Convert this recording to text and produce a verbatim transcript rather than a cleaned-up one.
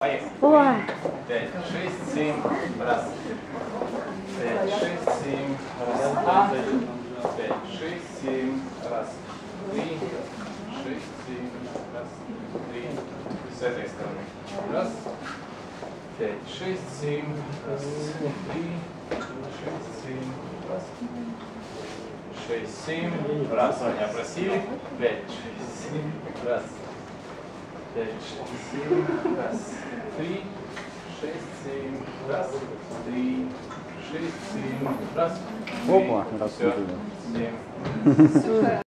Ой. Пять, шесть, семь, раз. Пять, шесть, семь, раз. Пять, шесть, семь, раз. Три, шесть, семь, раз. Три. С этой стороны. Раз. Пять, шесть, семь, раз. Три, шесть, семь, раз. Шесть, семь, раз. Меня просили. Пять, шесть, семь, раз. Пять, шесть, семь, раз. Три, шесть, семь, раз. Три, шесть, семь, раз. Опа, раз. Все. Семь.